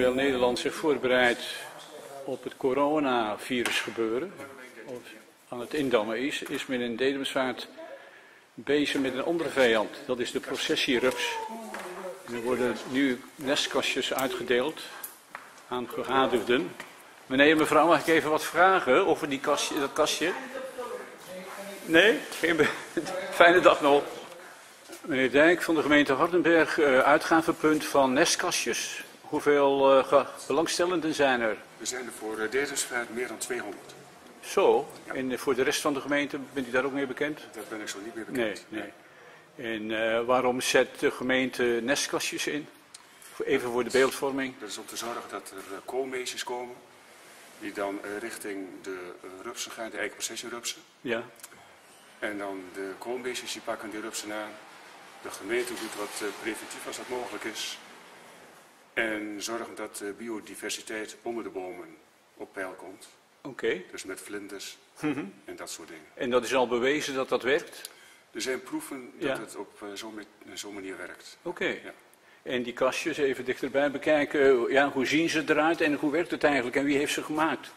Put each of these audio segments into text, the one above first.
terwijl Nederland zich voorbereidt op het coronavirus gebeuren, of aan het indammen is men in Dedemsvaart bezig met een andere vijand. Dat is de processierups. En er worden nu nestkastjes uitgedeeld aan gegadigden. Meneer en mevrouw, mag ik even wat vragen over dat kastje? Nee? Fijne dag nog. Meneer Dijk van de gemeente Hardenberg, uitgavenpunt van nestkastjes. Hoeveel belangstellenden zijn er? Er zijn er voor Dedemsvaart meer dan 200. Zo, ja. En voor de rest van de gemeente, bent u daar ook mee bekend? Daar ben ik zo niet mee bekend. Nee. En waarom zet de gemeente nestkastjes in? Even voor de beeldvorming. Dat is om te zorgen dat er koolmeesjes komen, die dan richting de rupsen gaan, de eikenprocessierupsen. Ja. En dan de koolmeesjes die pakken die rupsen aan. De gemeente doet wat preventief als dat mogelijk is. En zorgen dat de biodiversiteit onder de bomen op peil komt. Oké. Dus met vlinders en dat soort dingen. En dat is al bewezen dat dat werkt? Er zijn proeven dat het op zo'n manier werkt. Oké. Ja. En die kastjes even dichterbij bekijken, ja, hoe zien ze eruit en hoe werkt het eigenlijk en wie heeft ze gemaakt?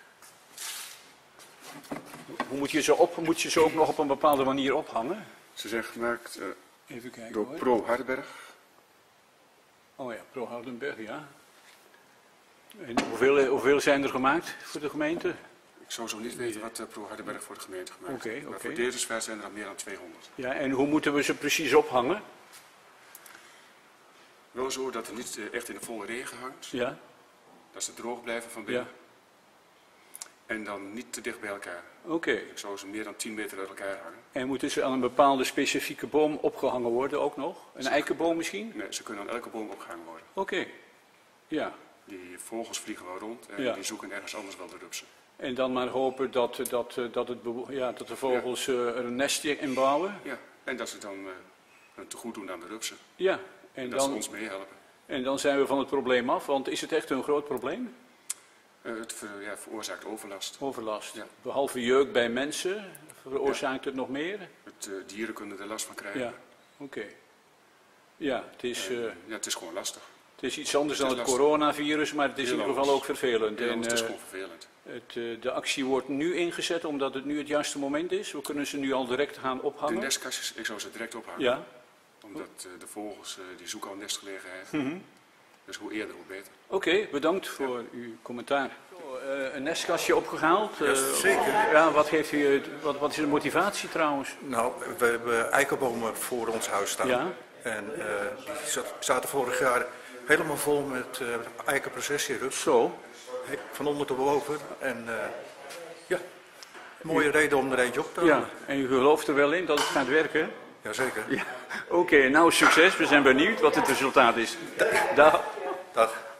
Hoe moet je ze ook nog op een bepaalde manier ophangen? Ze zijn gemaakt even kijken, door hoor. Pro Hardenberg. Oh ja, Pro Hardenberg, ja. En hoeveel zijn er gemaakt voor de gemeente? Ik zou zo niet weten wat Pro Hardenberg voor de gemeente gemaakt heeft. Oké. Maar voor Dedemsvaart zijn er al meer dan 200. Ja, en hoe moeten we ze precies ophangen? Wel zo dat het niet echt in de volle regen hangt. Ja. Dat ze droog blijven van binnen. Ja. En dan niet te dicht bij elkaar. Oké. Ik zou ze meer dan 10 meter uit elkaar hangen. En moeten ze aan een bepaalde specifieke boom opgehangen worden ook nog? Een eikenboom misschien? Nee, ze kunnen aan elke boom opgehangen worden. Oké. Ja. Die vogels vliegen wel rond en die zoeken ergens anders wel de rupsen. En dan maar hopen dat de vogels er een nestje in bouwen? Ja, en dat ze dan hun tegoed doen aan de rupsen. Ja. En dat ze ons meehelpen. En dan zijn we van het probleem af, want is het echt een groot probleem? Het veroorzaakt overlast. Overlast. Ja. Behalve jeuk bij mensen, veroorzaakt het nog meer? Dieren kunnen er last van krijgen. Ja, oké. Ja, het is gewoon lastig. Het is iets anders dan het coronavirus, maar het is in ieder geval ook vervelend. En het is gewoon vervelend. De actie wordt nu ingezet omdat het nu het juiste moment is. We kunnen ze nu al direct gaan ophangen. De nestkastjes, ik zou ze direct ophangen. Ja. Omdat de vogels die zoeken al nestgelegenheid. Dus hoe eerder hoe beter. Oké, bedankt voor uw commentaar. Een nestkastje opgehaald. Ja, zeker. Ja, wat is de motivatie trouwens? Nou, we hebben eikenbomen voor ons huis staan. Ja. En die zaten vorig jaar helemaal vol met eikenprocessierups. Zo. Van onder tot boven. En ja, mooie reden om er eentje op te halen. Ja, en u gelooft er wel in dat het gaat werken? Jazeker. Ja. Oké, nou succes. We zijn benieuwd wat het resultaat is. Dag. Dag.